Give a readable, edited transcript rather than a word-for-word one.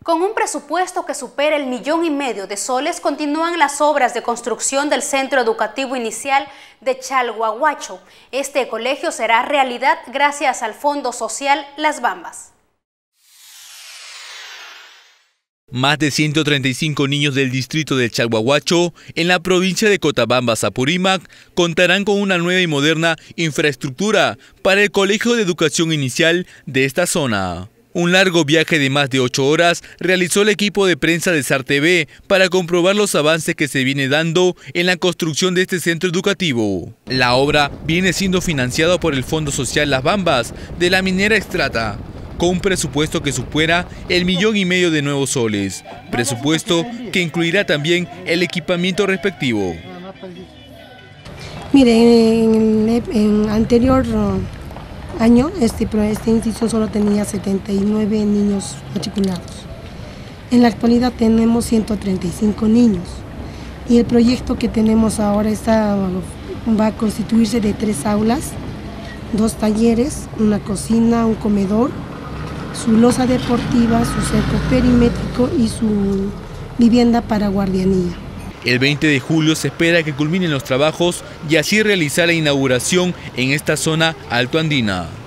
Con un presupuesto que supera el 1,5 millones de soles, continúan las obras de construcción del Centro Educativo Inicial de Chalhuahuacho. Este colegio será realidad gracias al Fondo Social Las Bambas. Más de 135 niños del distrito de Chalhuahuacho, en la provincia de Cotabambas, Apurímac, contarán con una nueva y moderna infraestructura para el Colegio de Educación Inicial de esta zona. Un largo viaje de más de 8 horas realizó el equipo de prensa de SAR TV para comprobar los avances que se viene dando en la construcción de este centro educativo. La obra viene siendo financiada por el Fondo Social Las Bambas de la minera Extrata, con un presupuesto que supera el 1,5 millones de nuevos soles, presupuesto que incluirá también el equipamiento respectivo. Mire, en anterior año esta institución solo tenía 79 niños matriculados. En la actualidad tenemos 135 niños y el proyecto que tenemos ahora va a constituirse de 3 aulas, 2 talleres, una cocina, un comedor, su losa deportiva, su cerco perimétrico y su vivienda para guardianía. El 20 de julio se espera que culminen los trabajos y así realizar la inauguración en esta zona altoandina.